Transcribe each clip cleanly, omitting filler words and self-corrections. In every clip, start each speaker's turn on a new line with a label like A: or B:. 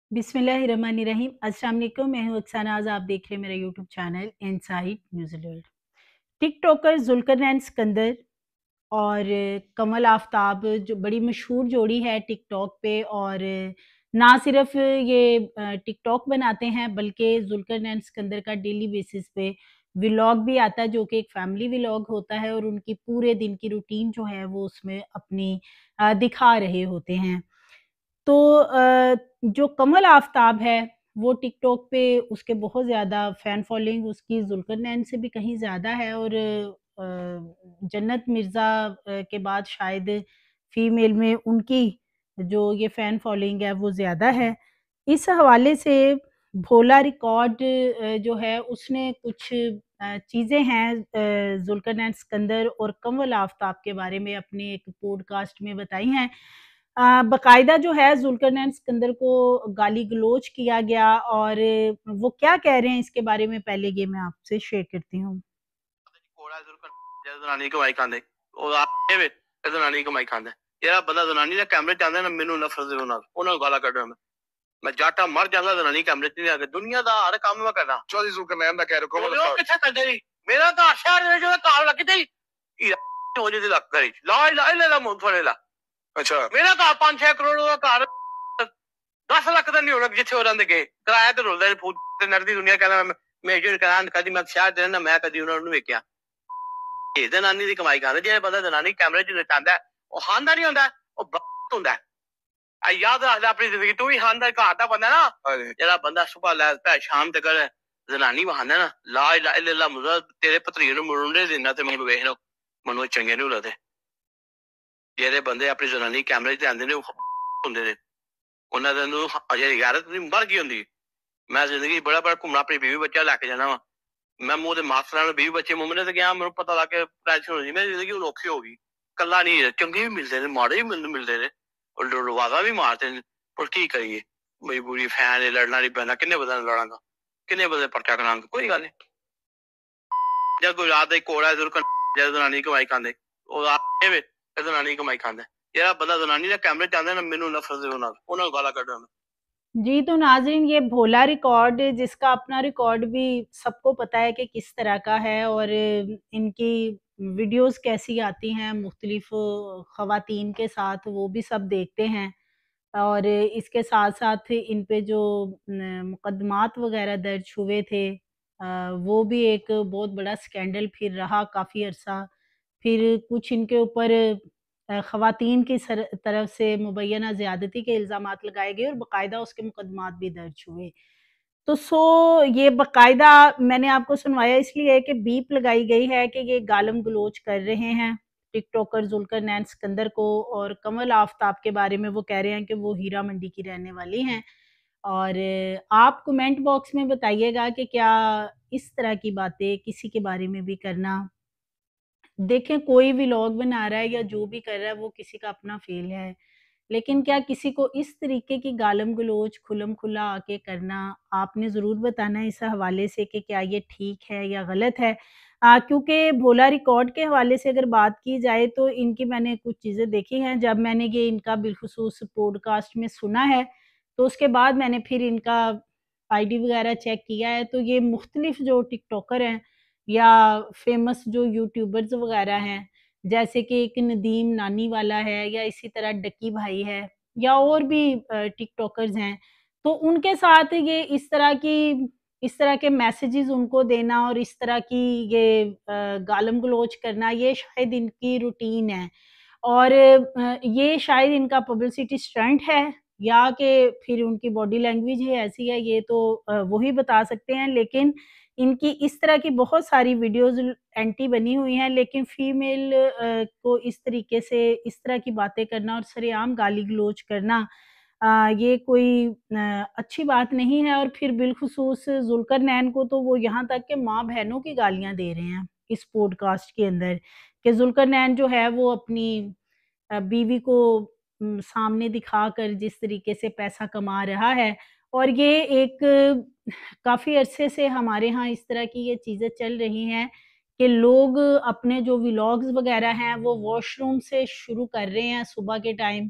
A: बिस्मिल्लाहिर्रहमानिर्रहीम। अस्सलाम वालेकुम, मैं हूँ अक्सा नाज़। आप देख रहे हैं मेरा YouTube channel inside New Zealand. TikToker Zulqarnain Sikandar और कमल आफ्ताब जो बड़ी मशहूर जोड़ी है टिकटॉक पे, और ना सिर्फ ये टिकटॉक बनाते हैं बल्कि ज़ुल्करनैन सिकंदर का डेली बेसिस पे व्लॉग भी आता है, जो कि एक फैमिली व्लॉग होता है, और उनकी पूरे दिन की रूटीन जो है वो उसमें अपनी दिखा रहे होते हैं। तो जो कमल आफ्ताब है, वो टिकटॉक पे उसके बहुत ज़्यादा फ़ैन फ़ॉलोइंग उसकी ज़ुल्करनैन से भी कहीं ज़्यादा है, और जन्नत मिर्ज़ा के बाद शायद फ़ीमेल में उनकी जो ये फ़ैन फ़ॉलोइंग है वो ज़्यादा है। इस हवाले से भोला रिकॉर्ड जो है उसने कुछ चीज़ें हैं ज़ुल्करनैन सिकंदर और कमल आफ्ताब के बारे में अपने एक पॉडकास्ट में बताई हैं। बाकायदा जो है ज़ुल्करनैन सिकंदर को गाली-गलौच किया गया, और वो क्या कह रहे हैं इसके बारे में पहले ये मैं आपसे शेयर करती हूँ।
B: कोड़ा जुल्कन जनानी कमाई खांदे ਉਹ ਆਏ ਵੇ ਤੇ ਜਨਾਨੀ ਕਮਾਈ ਖਾਂਦਾ ਜਿਹੜਾ ਬੰਦਾ ਜਨਾਨੀ ਦੇ ਕੈਮਰੇ ਚ ਆਂਦਾ ਨਾ ਮੈਨੂੰ ਨਫ਼ਰਤ ਦੇ ਨਾਲ ਉਹਨਾਂ ਨੂੰ ਗਾਲਾਂ ਕੱਢਦਾ ਮੈਂ ਜਾਟਾ ਮਰ ਜਾਂਦਾ ਜਨਾਨੀ ਕੈਮਰੇ ਚ ਨਹੀਂ ਆ ਕੇ ਦੁਨੀਆ ਦਾ ਹਰ ਕੰਮ ਮੈਂ ਕਰਦਾ ਚੌਧਰੀ ਸੁਲਕਰਨੈਨ ਦਾ ਕਹਿ ਰਕੋ ਉਹ ਕਿੱਥੇ ਕਰਦੇ ਜੀ ਮੇਰਾ ਤਾਂ ਸ਼ਹਿਰ ਦੇ ਜੋ ਕਾਲ ਲੱਗ ਤੇ ਹੋ ਜੇ ਦੀ ਲੱਗ ਕਰੀ ਲਾ ਲਾ ਲੈ ਮੁੰਨ ਫੜੇ ਲਾ ਅੱਛਾ ਮੇਰਾ ਘਰ 5-6 ਕਰੋੜ ਦਾ ਘਰ 10 ਲੱਖ ਦਾ ਨਹੀਂ ਹੋਣਾ ਜਿੱਥੇ ਹੋ ਰਹਿੰਦੇ ਗਏ ਕਿਰਾਇਆ ਤੇ ਰੁਲਦਾ ਫੂਟ ਤੇ ਨਰਦੀ ਦੁਨੀਆ ਕਹਿੰਦਾ ਮੈਂ ਜੋ ਕਰਾਂ ਕਦੀ ਮੈਂ ਸ਼ਹਿਰ ਦੇ ਨਾ ਮੈਂ ਕਦੀ ਉਹਨਾਂ ਨੂੰ ਵੇਖਿਆ ਇਹ ਜਨਾਨੀ ਦੀ ਕਮਾਈ ਕਰਦਾ ਜਿਹੜਾ ਬੰਦਾ ਜਨਾਨੀ ਕੈਮਰੇ 'ਚ ਨਚਾਉਂਦਾ ਉਹ ਖਾਨਦਾਰ ਨਹੀਂ ਹੁੰਦਾ ਉਹ ਹੁੰਦਾ ਆ ਯਾਦ ਰੱਖ ਲੈ ਆਪਣੀ ਜ਼ਿੰਦਗੀ ਤੂੰ ਵੀ ਖਾਨਦਾਰ ਘਰ ਦਾ ਬੰਦਾ ਨਾ ਜਿਹੜਾ ਬੰਦਾ ਸੁਬਹ ਲੈ ਪੈ ਸ਼ਾਮ ਤੱਕ ਜਨਾਨੀ ਬਹਾਨਾ ਨਾ ਲਾ ਇਲਾ ਇਲਾ ਮੁਜ਼ਾ ਤੇਰੇ ਭਤਰੀਏ ਨੂੰ ਮੁੰਡੇ ਦੇਣਾ ਤੇ ਮੈਨੂੰ ਵੇਖ ਲਓ ਮੈਨੂੰ ਚੰਗੇ ਨਹੀਂ ਲੱਗਦੇ ਜਿਹੜੇ ਬੰਦੇ ਆਪਣੀ ਜਨਾਨੀ ਕੈਮਰੇ 'ਚ ਆਉਂਦੇ ਨੇ ਉਹ ਹੁੰਦੇ ਨੇ ਉਹਨਾਂ ਦੇ ਨੂੰ ਅਜੇ ਗੈਰਤ ਨਹੀਂ ਮਰ ਗਈ ਹੁੰਦੀ ਮੈਂ ਜ਼ਿੰਦਗੀ ਬੜਾ ਬੜਾ ਘੁੰਮਣਾ ਆਪਣੀ ਬੀਵੀ ਬੱਚਾ ਲੈ ਕੇ ਜਾਣਾ ਵਾ ਮੈਂ ਮੂੰਹ ਦੇ ਮਾਸਟਰਾਂ ਨੂੰ 20 ਬੱਚੇ ਮੁੰਮਨੇ ਤੇ ਗਿਆ ਮੈਨੂੰ ਪਤਾ ਲੱਗ ਕੇ ਟੈਨਸ਼ਨ ਹੋ ਗਈ ਮੇਰੀ ਜ਼ਿੰਦਗੀ ਹੁਣ ਔਖੀ ਹੋ ਗਈ ਕੱਲਾ ਨਹੀਂ ਚੰਗੇ ਵੀ ਮਿਲਦੇ ਨੇ ਮਾੜੇ ਵੀ ਮੈਨੂੰ ਮਿਲਦੇ ਨੇ ਔਰ ਲੜਵਾਦਾ ਵੀ ਮਾਰਦੇ ਨੇ ਪਰ ਕੀ ਕਰੀਏ ਮਜਬੂਰੀ ਫੈਨ ਹੈ ਲੜਨਾ ਨਹੀਂ ਪੈਂਦਾ ਕਿੰਨੇ ਬੰਦੇ ਨਾਲ ਲੜਾਂਗਾ ਕਿੰਨੇ ਬੰਦੇ ਪਰਚਾ ਕਰਾਂਗਾ ਕੋਈ ਗੱਲ ਨਹੀਂ ਜਦ ਕੋਈ ਰਾਤ ਦਾ ਹੀ ਕੋੜਾ ਜ਼ਰੂਰ ਜਦ ਜਨਾਨੀ ਕਮਾਈ ਖਾਂਦੇ ਉਹ ਆਏ ਵੇ ਤੇ ਜਨਾਨੀ ਕਮਾਈ ਖਾਂਦਾ ਜਿਹੜਾ ਬੰਦਾ ਜਨਾਨੀ ਦੇ ਕੈਮਰੇ ਚ ਆਉਂਦਾ ਨਾ ਮੈਨੂੰ ਨਫ਼ਰਤ ਦੇ ਨਾਲ ਉਹਨਾਂ ਨੂੰ ਗਾਲਾਂ ਕੱਢਦਾ
A: जी, तो नाज़रीन, ये भोला रिकॉर्ड जिसका अपना रिकॉर्ड भी सबको पता है कि किस तरह का है, और इनकी वीडियोज़ कैसी आती हैं मुख्तलिफ़ ख़वातीन के साथ, वो भी सब देखते हैं। और इसके साथ-साथ इन पे जो मुकदमात वग़ैरह दर्ज हुए थे, वो भी एक बहुत बड़ा स्कैंडल फिर रहा काफ़ी अरसा। फिर कुछ इनके ऊपर ख़वातीन की तरफ से मुबैना ज़्यादती के इल्ज़ामात लगाए गए और बाकायदा उसके मुकदमात भी दर्ज हुए। तो ये बाकायदा मैंने आपको सुनवाया इसलिए है कि बीप लगाई गई है कि ये गालम-गलौच कर रहे हैं टिकटॉकर ज़ुल्करनैन सिकंदर को, और कमल आफ्ताब के बारे में वो कह रहे हैं कि वो हीरा मंडी की रहने वाली हैं। और आप कमेंट बॉक्स में बताइएगा कि क्या इस तरह की बातें किसी के बारे में भी करना, देखें कोई व्लॉग बना रहा है या जो भी कर रहा है वो किसी का अपना फ़ील है। लेकिन क्या किसी को इस तरीके की गालम-गलौच खुल्लम-खुल्ला आके करना, आपने ज़रूर बताना है इस हवाले से कि क्या ये ठीक है या गलत है। क्योंकि भोला रिकॉर्ड के हवाले से अगर बात की जाए तो इनकी मैंने कुछ चीज़ें देखी हैं। जब मैंने ये इनका बिलख़ुसूस पॉडकास्ट में सुना है, तो उसके बाद मैंने फिर इनका आईडी वग़ैरह चेक किया है, तो ये मुख्तलिफ़ जो टिकटॉकर हैं या फ़ेमस जो यूट्यूबर्स वग़ैरह हैं, जैसे कि एक नदीम नानी वाला है, या इसी तरह डक्की भाई है, या और भी टिकटॉकर्स हैं, तो उनके साथ ये इस तरह के मैसेजेस उनको देना और इस तरह की ये गालम-गलौच करना, ये शायद इनकी रूटीन है। और ये शायद इनका पब्लिसिटी स्टंट है, या कि फिर उनकी बॉडी लैंग्वेज ही ऐसी है, ये तो वो ही बता सकते हैं। लेकिन इनकी इस तरह की बहुत सारी वीडियोज़ एंटी बनी हुई हैं, लेकिन फ़ीमेल को इस तरीके से इस तरह की बातें करना और सरेआम गाली-गलौच करना, ये कोई अच्छी बात नहीं है। और फिर बिलख़ुसूस ज़ुल्करनैन को तो वो यहाँ तक कि माँ-बहनों की गालियाँ दे रहे हैं इस पॉडकास्ट के अंदर, कि ज़ुल्करनैन जो है वो अपनी बीवी को सामने दिखाकर जिस तरीके से पैसा कमा रहा है। और ये एक काफ़ी अरसे से हमारे यहाँ इस तरह की ये चीज़ें चल रही हैं कि लोग अपने जो व्लॉग्स वग़ैरह हैं वो वॉशरूम से शुरू कर रहे हैं सुबह के टाइम,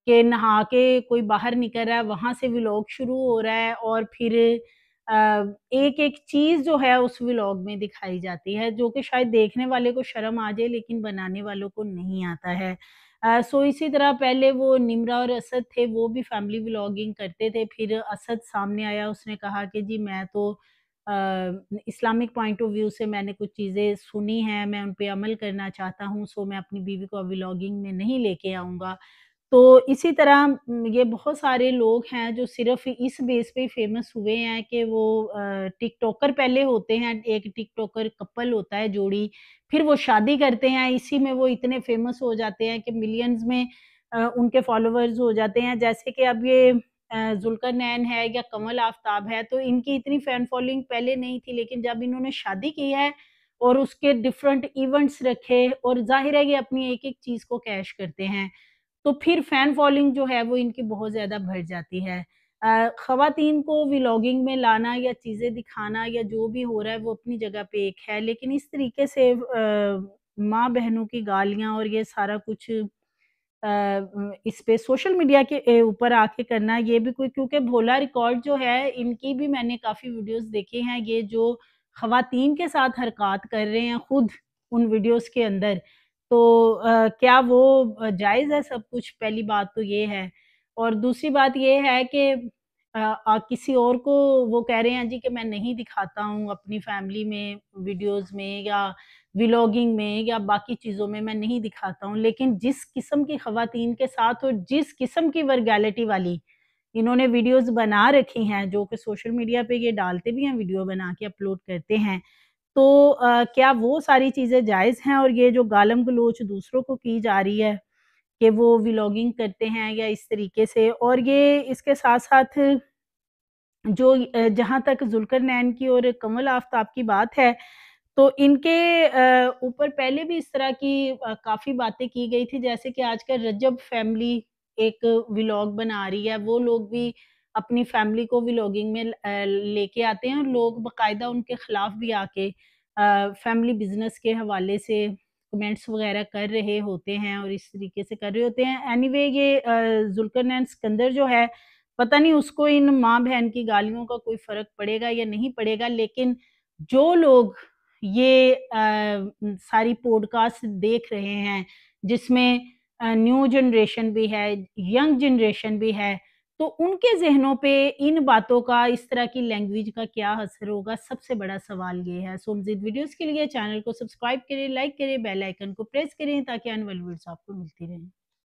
A: कि नहा के कोई बाहर निकल रहा है, वहाँ से व्लॉग शुरू हो रहा है और फिर अ, एक-एक चीज़ जो है उस व्लॉग में दिखाई जाती है, जो कि शायद देखने वाले को शर्म आ जाए लेकिन बनाने वालों को नहीं आता है। सो इसी तरह पहले वो निम्रा और असद थे, वो भी फैमिली व्लॉगिंग करते थे, फिर असद सामने आया, उसने कहा कि जी मैं तो अ, इस्लामिक पॉइंट ऑफ व्यू से मैंने कुछ चीज़ें सुनी हैं, मैं उन पे अमल करना चाहता हूँ, सो मैं अपनी बीवी को व्लॉगिंग में नहीं लेके आऊँगा। तो इसी तरह ये बहुत सारे लोग हैं जो सिर्फ़ इस बेस पे फ़ेमस हुए हैं कि वो टिकटॉकर पहले होते हैं, एक टिकटॉकर कपल होता है जोड़ी, फिर वो शादी करते हैं, इसी में वो इतने फ़ेमस हो जाते हैं कि मिलियंस में उनके फ़ॉलोवर्स हो जाते हैं। जैसे कि अब ये ज़ुल्करनैन है या कंवल आफ्ताब है, तो इनकी इतनी फ़ैन फ़ॉलोइंग पहले नहीं थी, लेकिन जब इन्होंने शादी की है और उसके डिफरेंट इवेंट्स रखे और ज़ाहिर है ये अपनी एक-एक चीज़ को कैश करते हैं। तो फिर फैन फॉलोइंग जो है वो इनकी बहुत ज़्यादा बढ़ जाती है। ख़वातीन को व्लॉगिंग में लाना या चीज़ें दिखाना या जो भी हो रहा है वो अपनी जगह पे एक है, लेकिन इस तरीके से माँ-बहनों की गालियाँ और ये सारा कुछ इस पे सोशल मीडिया के ऊपर आके करना ये भी कोई क्योंकि भोला रिकॉर्ड जो है इनकी भी मैंने काफ़ी वीडियोज़ देखे हैं, ये जो ख़वातीन के साथ हरकत कर रहे हैं खुद उन वीडियोज़ के अंदर, तो क्या वो जायज़ है सब कुछ? पहली बात तो ये है। और दूसरी बात ये है कि किसी और को वो कह रहे हैं जी कि मैं नहीं दिखाता हूँ अपनी फैमिली में वीडियोज़ में या व्लॉगिंग में या बाकी चीज़ों में मैं नहीं दिखाता हूँ। लेकिन जिस किस्म की ख़वातीन के साथ और जिस किस्म की वल्गैरिटी वाली इन्होंने वीडियोज़ बना रखी हैं, जो कि सोशल मीडिया पे ये डालते भी हैं, वीडियो बना के अपलोड करते हैं। तो क्या वो सारी चीज़ें जायज़ हैं? और ये जो गालम-गलोच दूसरों को की जा रही है कि वो व्लॉगिंग करते हैं या इस तरीके से और ये इसके साथ-साथ जो जहाँ तक ज़ुल्करनैन की और कंवल आफ्ताब की बात है, तो इनके ऊपर पहले भी इस तरह की काफ़ी बातें की गई थी, जैसे कि आजकल रजब फैमिली एक व्लॉग बना रही है, वो लोग भी अपनी फैमिली को व्लॉगिंग में लेके आते हैं और लोग बाकायदा उनके खिलाफ भी आके फैमिली बिज़नेस के हवाले से कमेंट्स वगैरह कर रहे होते हैं और इस तरीके से कर रहे होते हैं। एनीवे ये ज़ुल्करनैन सिकंदर जो है, पता नहीं उसको इन माँ-बहन की गालियों का कोई फ़र्क पड़ेगा या नहीं पड़ेगा, लेकिन जो लोग ये सारी पॉडकास्ट देख रहे हैं, जिसमें न्यू जनरेशन भी है, यंग जनरेशन भी है, तो उनके ज़हनों पे इन बातों का, इस तरह की लैंग्वेज का क्या असर होगा, सबसे बड़ा सवाल ये है। सो मज़ीद वीडियोज़ के लिए चैनल को सब्सक्राइब करें, लाइक करें, बेल आइकन को प्रेस करें ताकि आने वाली वीडियोज़ आपको मिलती रहें।